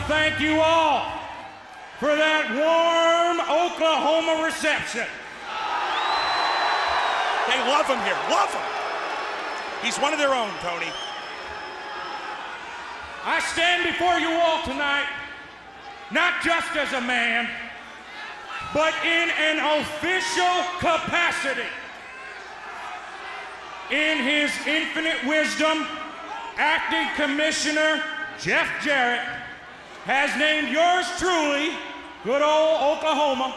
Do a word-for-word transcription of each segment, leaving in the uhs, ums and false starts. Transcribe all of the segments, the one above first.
thank you all for that warm Oklahoma reception. They love him here, love him. He's one of their own, Tony. I stand before you all tonight, not just as a man, but in an official capacity. In his infinite wisdom, Acting Commissioner Jeff Jarrett has named yours truly, good old Oklahoma,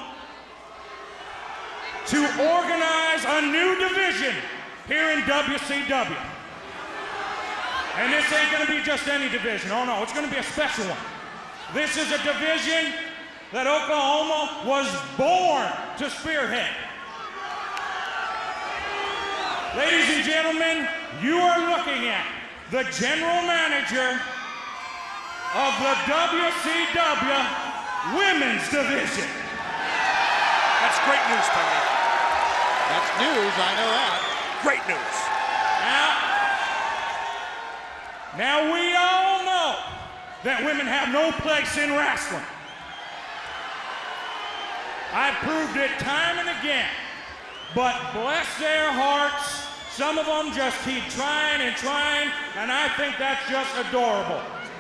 to organize a new division here in W C W. And this ain't gonna be just any division, oh no, it's gonna be a special one. This is a division that Oklahoma was born to spearhead. Ladies and gentlemen, you are looking at the general manager of the W C W Women's Division. That's great news, Tony. That's news, I know that. Great news. Now, now we all know that women have no place in wrestling. I've proved it time and again, but bless their hearts, some of them just keep trying and trying, and I think that's just adorable.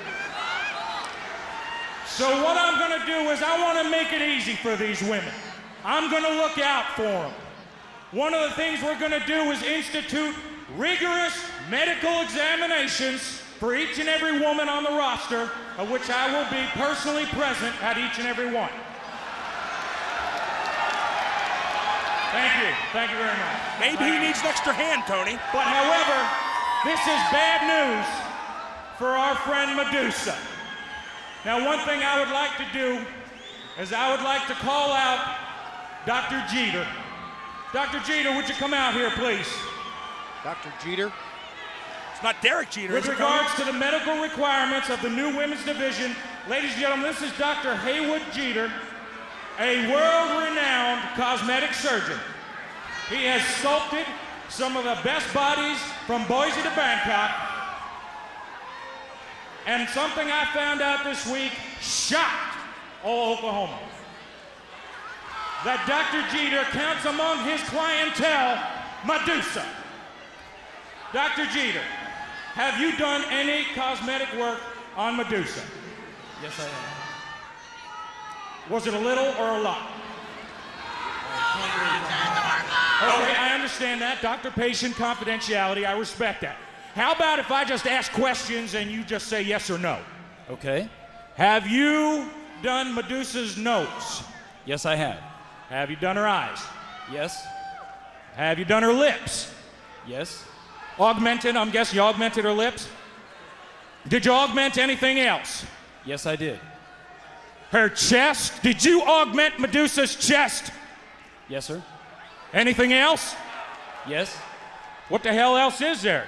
So what I'm gonna do is I wanna make it easy for these women. I'm gonna look out for them. One of the things we're gonna do is institute rigorous medical examinations for each and every woman on the roster, of which I will be personally present at each and every one. Thank you, thank you very much. Maybe thank he you. needs an extra hand, Tony. But however, this is bad news for our friend Madusa. Now, one thing I would like to do is I would like to call out Doctor Jeter. Doctor Jeter, would you come out here, please? Doctor Jeter? It's not Derek Jeter, With is it, regards Tony? to the medical requirements of the new women's division, ladies and gentlemen, this is Doctor Haywood Jeter, a world-renowned cosmetic surgeon. He has sculpted some of the best bodies from Boise to Bangkok. And something I found out this week shocked all Oklahoma. That Doctor Jeter counts among his clientele Madusa. Doctor Jeter, have you done any cosmetic work on Madusa? Yes, I have. Was it a little or a lot? Okay, I understand that. Doctor-patient confidentiality, I respect that. How about if I just ask questions and you just say yes or no? Okay. Have you done Madusa's nose? Yes, I have. Have you done her eyes? Yes. Have you done her lips? Yes. Augmented, I'm guessing you augmented her lips? Did you augment anything else? Yes, I did. Her chest? Did you augment Madusa's chest? Yes, sir. Anything else? Yes. What the hell else is there?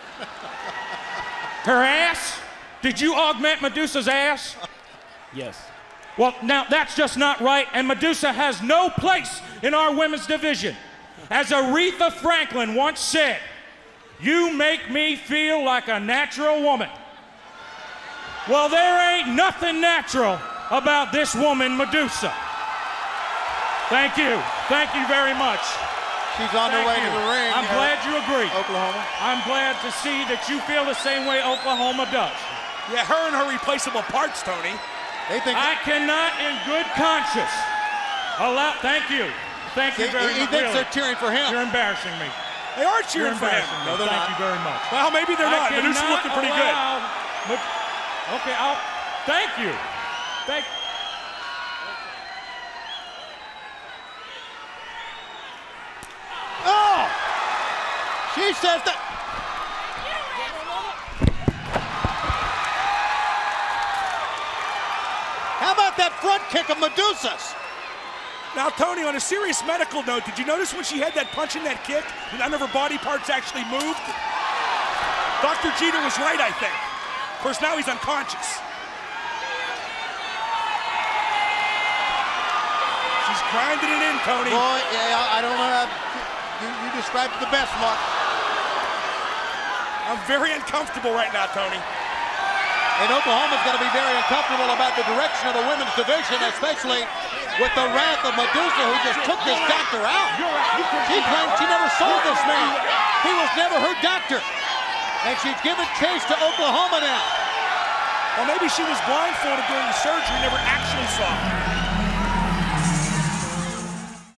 Her ass? Did you augment Madusa's ass? Yes. Well, now that's just not right, and Madusa has no place in our women's division. As Aretha Franklin once said, "You make me feel like a natural woman." Well, there ain't nothing natural about this woman, Madusa. Thank you. Thank you very much. She's on her Thank way you. to the ring. I'm uh, glad you agree. Oklahoma. I'm glad to see that you feel the same way Oklahoma does. Yeah, her and her replaceable parts, Tony. They think I cannot, in good conscience, allow. Thank you. Thank you he, very he much. thinks Really. they're cheering for him. You're embarrassing me. They are You're cheering for him. embarrassing me. No, they're Thank not. you very much. Well, maybe they're I not. Madusa's cannot looking pretty good. allow, but, okay, I'll. Thank you. Thank. Oh! She says that. How about that front kick of Madusa's? Now, Tony, on a serious medical note, did you notice when she had that punch and that kick, that none of her body parts actually moved? Doctor Jeter was right, I think. Of course, now he's unconscious. She's grinding it in, Tony. Boy, yeah, I don't know how you, you described it the best, Mark. I'm very uncomfortable right now, Tony. And Oklahoma's going to be very uncomfortable about the direction of the women's division, especially with the wrath of Madusa, who just took this doctor out. She claimed she never saw this man. He was never her doctor. And she's given chase to Oklahoma now. Well, maybe she was blindfolded during the surgery, never actually saw him.